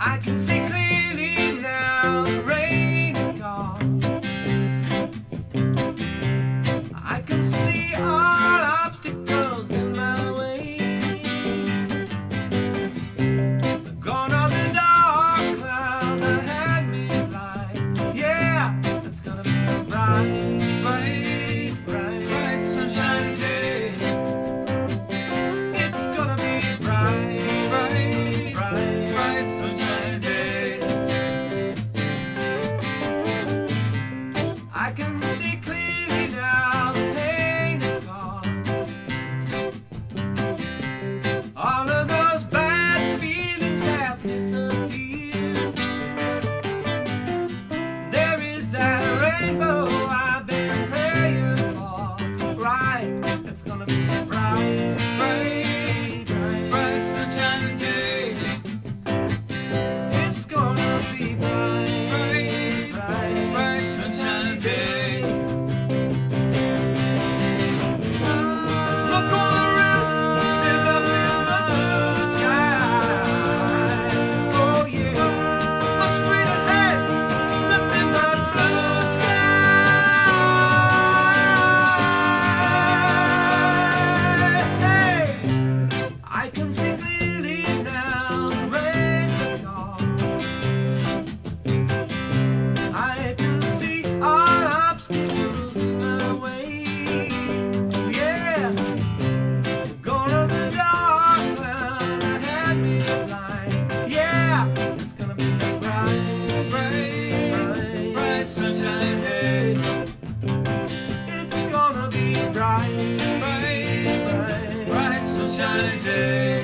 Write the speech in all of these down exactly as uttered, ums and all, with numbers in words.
I can see clearly now, the rain is gone. I can see all obstacles in my way. Gone are the dark cloud that had me blind. Yeah, it's gonna be a bright, bright, bright, bright sunshiny day. It's gonna be bright, bright, bright, bright sunshiny day. I can see clearly now, the pain is gone. All of those bad feelings have disappeared. There is that rainbow I've been praying for. Right, it's gonna be a bright, bright, bright, bright sunshiny day. It's gonna be bright, bright, bright, bright sunshiny day. Look all around, they're up in the blue sky. Oh yeah, look straight ahead, nothing but blue sky. Hey, I can see clearly now, the rain is gone. I can see all obstacles in my way. Yeah, gone are the dark cloud that had me blind. Yeah, it's gonna be a bright, bright, bright, bright sunshiny day. It's gonna be bright, bright, bright, bright sunshiny day.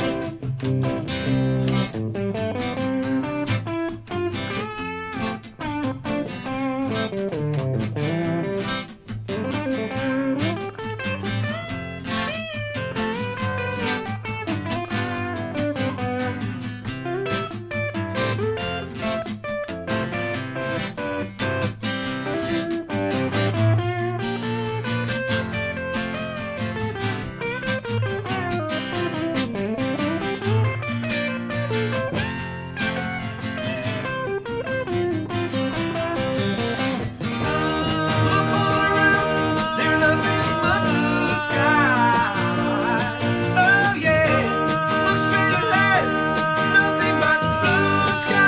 Look all around, there's nothing but blue sky. Oh yeah, look straight ahead, nothing but blue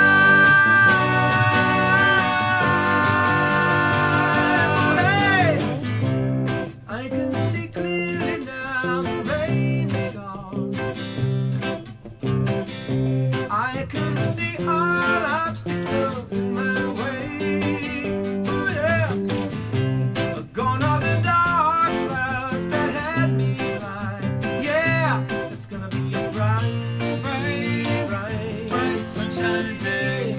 sky. Hey, I can see clearly now, the rain is gone. I can see all obstacles in my way. Oh yeah, gone are the dark clouds that had me blind. Yeah, it's gonna be a bright, bright, bright, bright sunshiny day.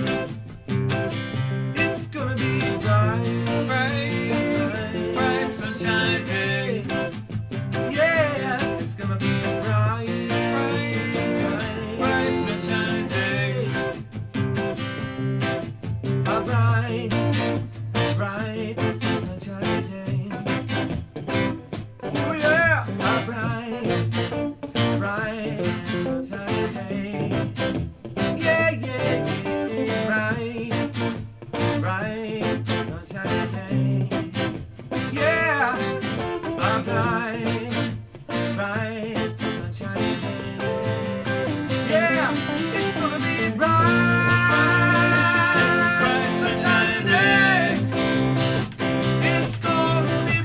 It's gonna be a bright, bright, bright, bright sunshiny day. Yeah, it's gonna be a bright, bright, bright, bright sunshiny day. A bright, bright sunshiny day. Oh yeah, a bright, bright sunshiny day. Yeah, yeah, yeah, bright, bright sunshiny day. Yeah, a bright, bright sunshiny day. Yeah, it's gonna be bright, bright sunshiny day. It's gonna be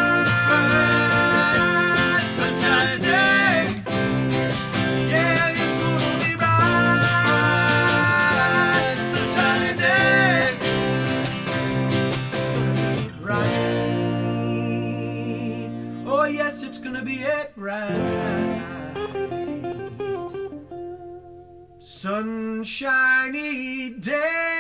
bright, sunshiny day. Yeah, it's gonna be bright, sunshiny day. It's gonna be bright. Oh yes, it's gonna be it right. Sunshiny day.